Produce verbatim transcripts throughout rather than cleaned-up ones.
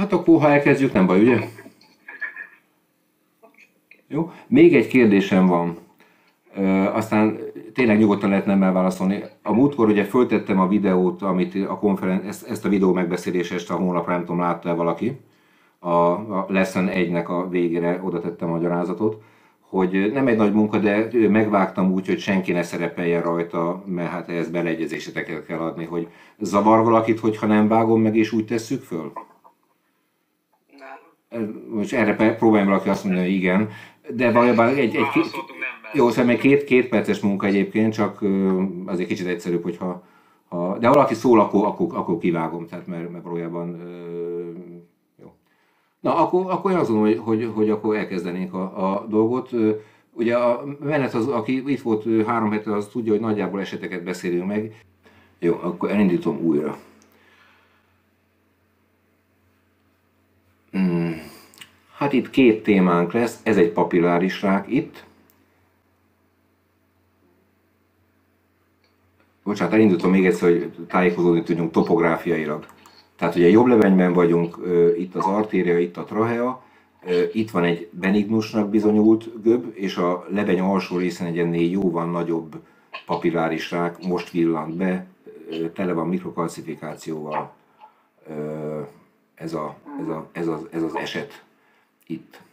Hát akkor, ha elkezdjük, nem baj, ugye? Jó. Még egy kérdésem van. Ö, aztán tényleg nyugodtan lehet nemmel válaszolni. A múltkor ugye föltettem a videót, amit a konferen- ezt, ezt a videó megbeszélésest a honlapra, nem tudom, látta-e valaki. A, a Lesson egynek a végére oda tettem a magyarázatot, hogy nem egy nagy munka, de megvágtam úgy, hogy senki ne szerepeljen rajta, mert hát ehhez beleegyezéseteket kell adni, hogy zavar valakit, hogyha nem vágom meg és úgy tesszük föl? Nem. Most erre pe- próbálj valaki azt mondani, hogy igen, de valójában egy, egy, két, Válaszoltunk nemmel. jó, szóval egy két, két perces munka egyébként, csak ö, azért kicsit egyszerűbb, hogyha ha, de ha valaki szól, akkor, akkor, akkor kivágom, tehát mert, mert valójában ö, jó. Na, akkor, akkor én azt gondolom, hogy, hogy, hogy akkor elkezdenénk a, a dolgot. Ö, Ugye a menet, az, aki itt volt ö, három hete, az tudja, hogy nagyjából eseteket beszélünk meg. Jó, akkor elindítom újra. Hmm. Hát itt két témánk lesz, ez egy papilláris rák itt. Bocsánat, elindítom még egyszer, hogy tájékozódni tudjunk topográfiailag. Tehát ugye jobb lebenyben vagyunk, itt az artéria, itt a trachea, itt van egy benignusnak bizonyult göb, és a lebeny alsó részen egy ennél jóval nagyobb papilláris rák most villant be, tele van mikrokalcifikációval. Ez, a, ez, a, ez, az, ez az eset itt.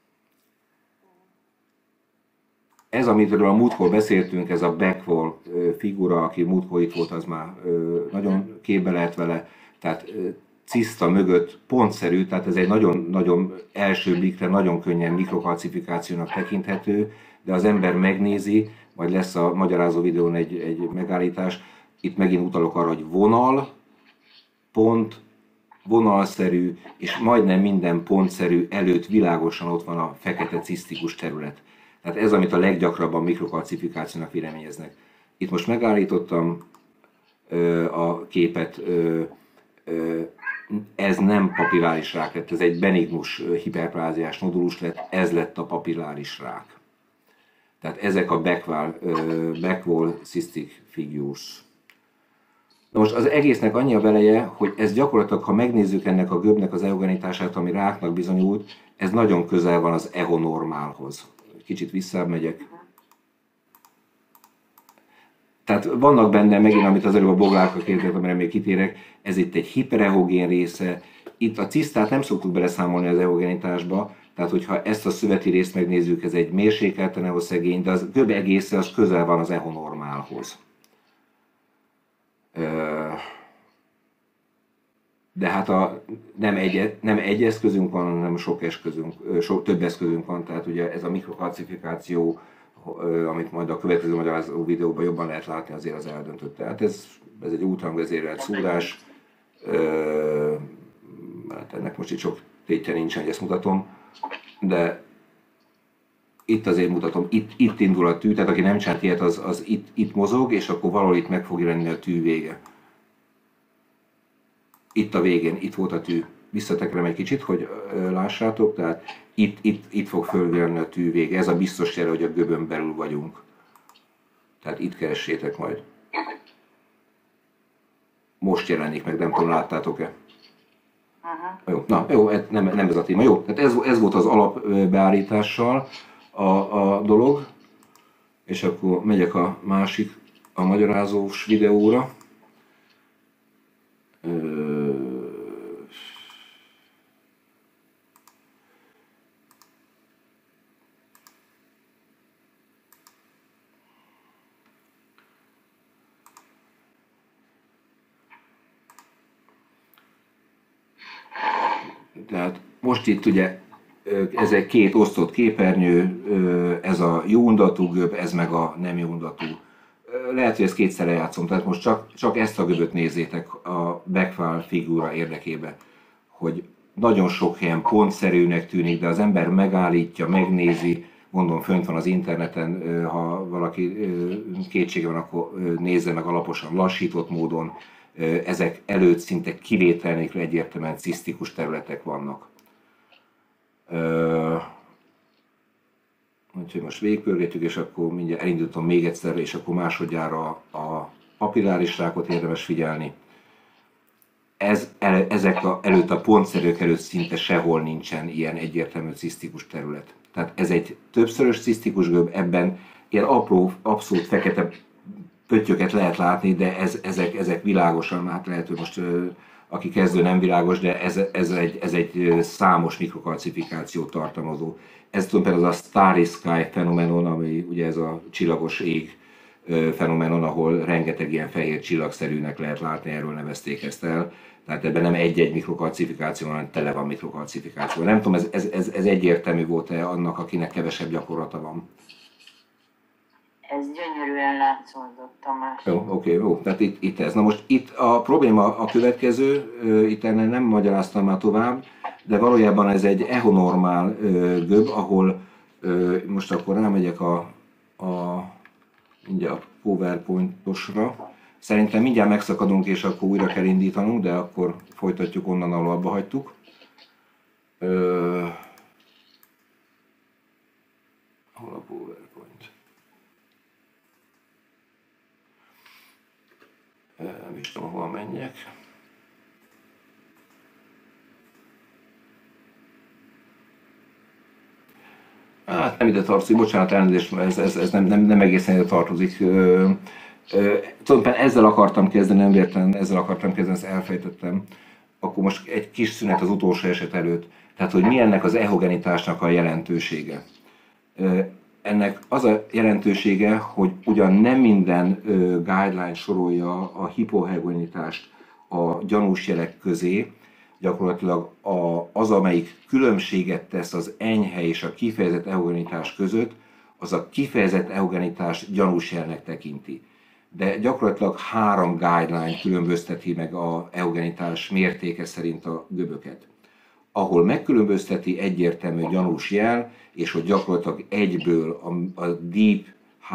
Ez, amitről a múltkor beszéltünk, ez a Beckwall figura, aki múltkor itt volt, az már nagyon képbe lehet vele, tehát ciszta mögött pontszerű, tehát ez egy nagyon-nagyon első blikre nagyon könnyen mikrokalcifikációnak tekinthető, de az ember megnézi, vagy lesz a magyarázó videón egy, egy megállítás, itt megint utalok arra, hogy vonal, pont, vonalszerű, és majdnem minden pontszerű előtt világosan ott van a fekete cisztikus terület. Tehát ez, amit a leggyakrabban mikrokalcifikációnak véleményeznek. Itt most megállítottam ö, a képet, ö, ö, ez nem papilláris rák lett, ez egy benignus hiperpláziás nodulus lett, ez lett a papilláris rák. Tehát ezek a Beckwall, ö, Beckwall cystic figures. Na most az egésznek annyi a veleje, hogy ez gyakorlatilag, ha megnézzük ennek a gömbnek az eugenitását, ami ráknak bizonyult, ez nagyon közel van az ehonormálhoz. Kicsit visszább megyek. Tehát vannak benne, megint amit az előbb a boglárka kérdezett, amire még kitérek, ez itt egy hiperehogén része. Itt a cisztát nem szoktuk beleszámolni az ehogenitásba, tehát hogyha ezt a szöveti részt megnézzük, ez egy mérsékelten ehoszegény, de az göb egésze az közel van az ehonormálhoz. De hát a, nem, egy, nem egy eszközünk van, hanem sok eszközünk, sok, több eszközünk van, tehát ugye ez a mikrokalcifikáció, amit majd a következő magyarázó videóban jobban lehet látni, azért az eldöntött. Tehát ez, ez egy útrangvezérelt szúrás, hát ennek most itt sok tétje nincsen, hogy ezt mutatom, de itt azért mutatom, itt, itt indul a tű, tehát aki nem csinált ilyet, az, az itt, itt mozog, és akkor valahol itt meg fog jelenni a tű vége. Itt a végén, itt volt a tű. Visszatekerem egy kicsit, hogy lássátok, tehát itt, itt, itt fog följelenni a tű vége. Ez a biztos jele, hogy a göbön belül vagyunk. Tehát itt keressétek majd. Most jelenik meg, nem tudom, láttátok-e? Uh-huh. Jó, na jó, nem, nem ez a téma. Jó, tehát ez, ez volt az alapbeállítással a, a dolog. És akkor megyek a másik, a magyarázós videóra. Tehát most itt ugye ez egy két osztott képernyő, ez a jó undatú göb, ez meg a nem jó undatú. Lehet, hogy ezt kétszer eljátszom, tehát most csak, csak ezt a göböt nézzétek a Beckwall figura érdekében, hogy nagyon sok helyen pontszerűnek tűnik, de az ember megállítja, megnézi, mondom, fönt van az interneten, ha valaki kétsége van, akkor nézze meg alaposan, lassított módon, ezek előtt szinte kivétel nélkül egyértelműen cisztikus területek vannak. Úgyhogy most végigpörgetjük, és akkor mindjárt elindítom még egyszer, és akkor másodjára a papilláris rákot érdemes figyelni. ez, el, ezek a, előtt a pontszerők előtt szinte sehol nincsen ilyen egyértelmű cisztikus terület. Tehát ez egy többszörös cisztikus gömb, ebben ilyen apró, abszolút fekete pöttyöket lehet látni, de ez, ezek, ezek világosan, hát lehet, hogy most aki kezdő nem világos, de ez, ez, egy, ez egy számos mikrokalcifikációt tartalmazó. Ez tulajdonképpen az a starry sky fenomenon, ami ugye ez a csillagos ég fenomenon, ahol rengeteg ilyen fehér csillagszerűnek lehet látni, erről nevezték ezt el. Tehát ebben nem egy-egy mikrokalcifikáció, hanem tele van mikrokalcifikáció. Nem tudom, ez, ez, ez, ez egyértelmű volt-e annak, akinek kevesebb gyakorlata van? Ez gyönyörűen látszódott, Tamás. Jó, oké, jó. Tehát itt, itt ez. Na most itt a probléma a következő, itt ennél nem magyaráztam már tovább, de valójában ez egy ehonormál gömb, ahol most akkor rámegyek a, a mindjárt a PowerPoint-osra. Szerintem mindjárt megszakadunk, és akkor újra kell indítanunk, de akkor folytatjuk onnan, ahol abba hagytuk. Ö... Hol a PowerPoint? Nem is tudom, hol menjek. Hát nem ide tartozik, bocsánat, elnézést, ez, ez, ez nem, nem, nem egészen ide tartozik. Ö, ö, tulajdonképpen ezzel akartam kezdeni, nem értem, ezzel akartam kezdeni, ezt elfejtettem. Akkor most egy kis szünet az utolsó eset előtt. Tehát, hogy mi ennek az ehogenitásnak a jelentősége. Ö, ennek az a jelentősége, hogy ugyan nem minden ö, guideline sorolja a hipoehogenitást a gyanús jelek közé, gyakorlatilag a, az, amelyik különbséget tesz az enyhe és a kifejezett ehogenitás között, az a kifejezett ehogenitás gyanús jelnek tekinti. De gyakorlatilag három guideline különbözteti meg a ehogenitás mértéke szerint a gömböket. Ahol megkülönbözteti egyértelmű gyanús jel, és hogy gyakorlatilag egyből a, a deep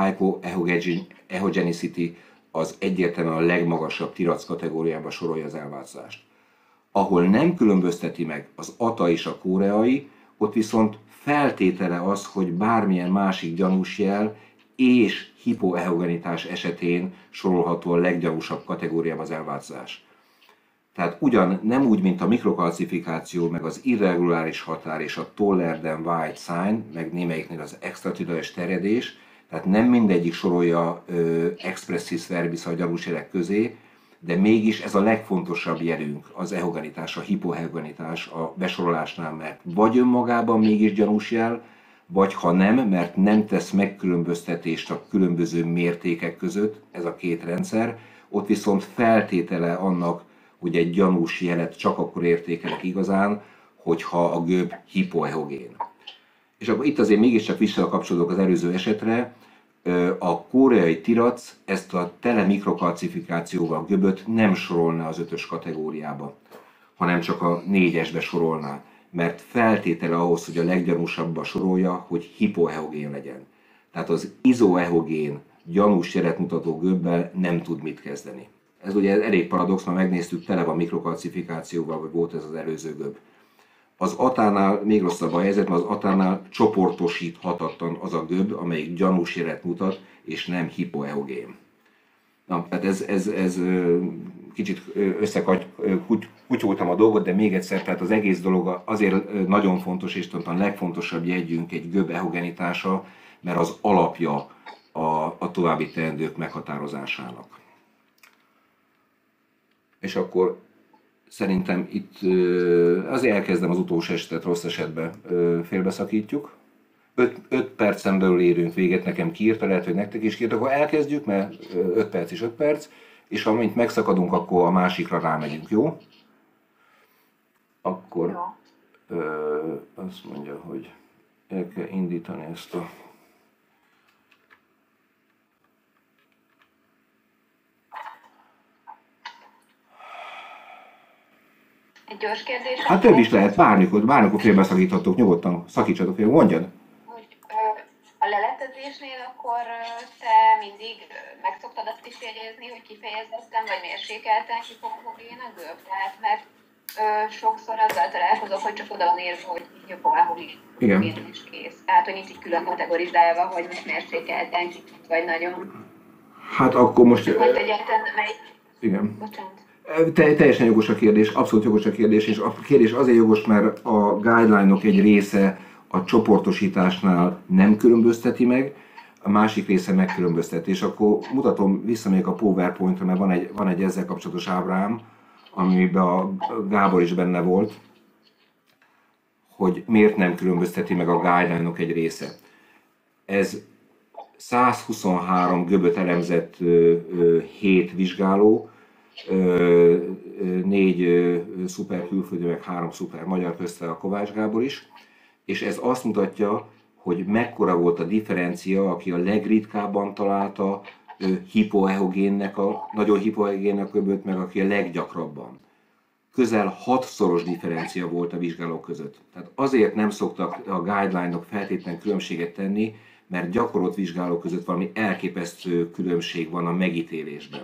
hypoehogenicity az egyértelműen a legmagasabb tirac kategóriába sorolja az elváltozást. Ahol nem különbözteti meg az ata és a koreai, ott viszont feltétele az, hogy bármilyen másik gyanús jel és hipoehogenitás esetén sorolható a leggyanúsabb kategóriába az elváltozás. Tehát ugyan nem úgy, mint a mikrokalcifikáció, meg az irreguláris határ és a taller than white sign, meg némelyiknél az extratüdős terjedés, tehát nem mindegyik sorolja ö, expressis verbis a gyanús jelek közé, de mégis ez a legfontosabb jelünk, az ehogenitás, a hipoehogenitás a besorolásnál, mert vagy önmagában mégis gyanús jel, vagy ha nem, mert nem tesz megkülönböztetést a különböző mértékek között, ez a két rendszer, ott viszont feltétele annak, hogy egy gyanús jelet csak akkor értékelek igazán, hogyha a gömb hipoehogén. És akkor itt azért mégiscsak visszakapcsolódok az előző esetre, a koreai tirac ezt a tele mikrokalcifikációval gömböt nem sorolná az ötös kategóriába, hanem csak a négyesbe sorolná, mert feltétele ahhoz, hogy a leggyanúsabbba sorolja, hogy hipoehogén legyen. Tehát az izoehogén gyanús jelet mutató gömbbel nem tud mit kezdeni. Ez ugye elég paradox, mert megnéztük, tele van mikrokalcifikációval, vagy volt ez az előző gömb. Az atánál még rosszabb a helyzet, mert az atánál csoportosíthatatlan az a gömb, amelyik gyanús jelet mutat, és nem hipoehogén. Na, tehát ez, ez, ez kicsit összekutyoltam a dolgot, de még egyszer, tehát az egész dolog azért nagyon fontos, és talán a legfontosabb jegyünk egy gömb ehogenitása, mert az alapja a, a további teendők meghatározásának. És akkor szerintem itt azért elkezdem az utolsó esetet, rossz esetben félbeszakítjuk. öt percen belül érünk véget, nekem kiírta, lehet, hogy nektek is kiírt, akkor elkezdjük, mert öt perc és öt perc, és amint megszakadunk, akkor a másikra rámegyünk, jó? Akkor Jó. Ö, azt mondja, hogy el kell indítani ezt a... Egy gyors kérdés. Hát több is lehet, bármikor, bármikor félbeszakíthatok, nyugodtan szakítsatok fél, mondjad. Hogy ö, a leletezésnél akkor ö, te mindig ö, meg szoktad azt is jegyezni, hogy kifejezetten vagy mérsékelten hipoehogén a gömb? Tehát mert ö, sokszor azzal találkozok, hogy csak oda van írva, hogy hipoehogén is kész. Tehát, hogy nincs így külön kategorizálva, hogy most mérsékelten kicsit vagy nagyon. Hát akkor most... Hogy egyáltalán melyik... Igen. Bocsánat. Te, teljesen jogos a kérdés, abszolút jogos a kérdés, és a kérdés azért jogos, mert a guideline-ok egy része a csoportosításnál nem különbözteti meg, a másik része megkülönbözteti. És akkor mutatom vissza még a PowerPoint-ra, mert van egy, van egy ezzel kapcsolatos ábrám, amiben a Gábor is benne volt, hogy miért nem különbözteti meg a guideline-ok egy része. Ez százhuszonhárom göböt elemzett hét vizsgáló, négy szuper külföldi, meg három szuper magyar, közte a Kovács Gábor is, és ez azt mutatja, hogy mekkora volt a differencia, aki a legritkábban találta hipoehogénnek, a nagyon hipoehogénnek göböt, meg aki a leggyakrabban. Közel hatszoros differencia volt a vizsgálók között. Tehát azért nem szoktak a guideline-ok feltétlenül különbséget tenni, mert gyakorolt vizsgálók között valami elképesztő különbség van a megítélésben.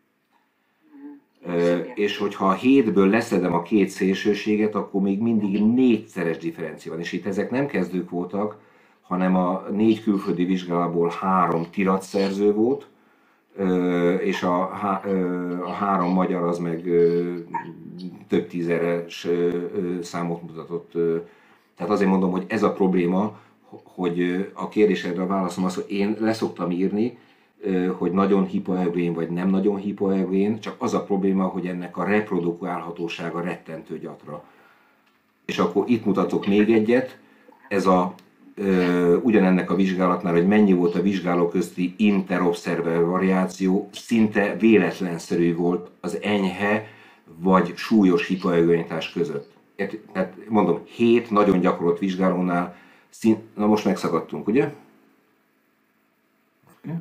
És hogyha a hétből leszedem a két szélsőséget, akkor még mindig négyszeres differencia van. És itt ezek nem kezdők voltak, hanem a négy külföldi vizsgálatból három tiratszerző volt, és a, a három magyar az meg több tízeres számot mutatott. Tehát azért mondom, hogy ez a probléma, hogy a kérdésedre a válaszom az, hogy én leszoktam írni, hogy nagyon hipoehogén vagy nem nagyon hipoehogén, csak az a probléma, hogy ennek a reprodukálhatósága rettentő gyatra. És akkor itt mutatok még egyet, ez a, ö, ugyanennek a vizsgálatnál, hogy mennyi volt a vizsgáló közti interobszerver variáció, szinte véletlenszerű volt az enyhe vagy súlyos hipoehogénitás között. Tehát mondom, hét nagyon gyakorolt vizsgálónál, szín... na most megszakadtunk, ugye? Okay.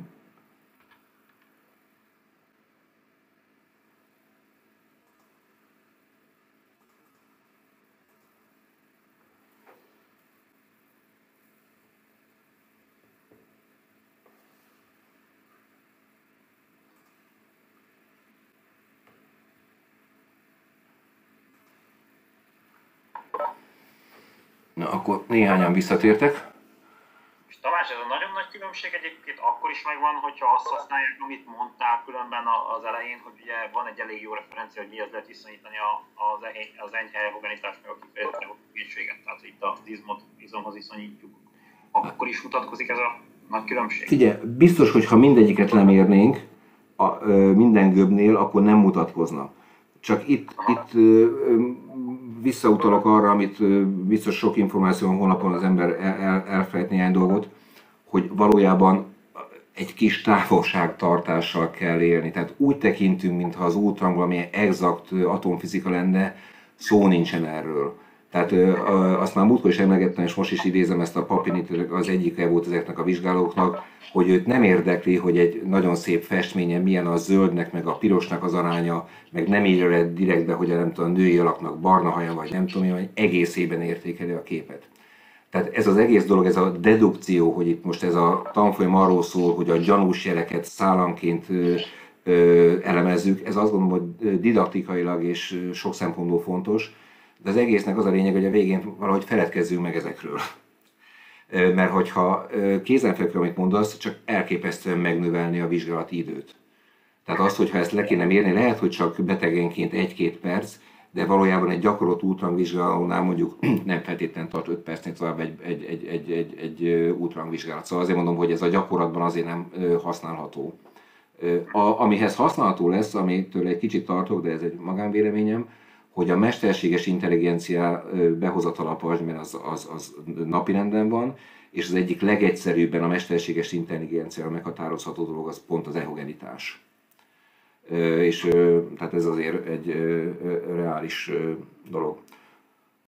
Na, akkor néhányan visszatértek. És Tamás, ez a nagyon nagy különbség egyébként akkor is megvan, hogyha azt használják, amit mondtál különben az elején, hogy ugye van egy elég jó referencia, hogy mihez lehet viszonyítani az, az enyhe homogenitás meg a kifejezett hűséget. Tehát itt az izmot izomhoz viszonyítjuk. Akkor is mutatkozik ez a nagy különbség? Figyelj, biztos, hogy ha mindegyiket lemérnénk a, ö, minden göbnél, akkor nem mutatkozna. Csak itt, itt ö, visszautalok arra, amit biztos sok információ van honlapon, az ember el, el, elfelejt néhány dolgot, hogy valójában egy kis távolságtartással kell élni. Tehát úgy tekintünk, mintha az ultrang valamilyen exakt atomfizika lenne, szó nincsen erről. Tehát azt már múltkor is emlegettem, és most is idézem ezt a Papinit, az egyike volt ezeknek a vizsgálóknak, hogy őt nem érdekli, hogy egy nagyon szép festményen milyen a zöldnek, meg a pirosnak az aránya, meg nem írja le direktbe, hogy a nem tudom, a női alaknak barna haja, vagy nem tudom, hogy egészében értékeli a képet. Tehát ez az egész dolog, ez a dedukció, hogy itt most ez a tanfolyam arról szól, hogy a gyanús jeleket szálanként ö, ö, elemezzük, ez azt gondolom, hogy didaktikailag és sok szempontból fontos, de az egésznek az a lényeg, hogy a végén valahogy feledkezzünk meg ezekről. Mert hogyha kézenfekvő, amit mondasz, csak elképesztően megnövelni a vizsgálati időt. Tehát az, hogyha ezt le kéne mérni, lehet, hogy csak betegenként egy-két perc, de valójában egy gyakorolt ultrangvizsgálónál mondjuk nem feltétlenül tart öt percnél tovább egy, egy, egy, egy, egy, egy ultrangvizsgálat. Szóval azért mondom, hogy ez a gyakorlatban azért nem használható. A, amihez használható lesz, amitől egy kicsit tartok, de ez egy magánvéleményem, hogy a mesterséges intelligencia behozatala a pajzsban az, az, az napirenden van, és az egyik legegyszerűbben a mesterséges intelligenciára meghatározható dolog az pont az ehogenitás. És tehát ez azért egy reális dolog.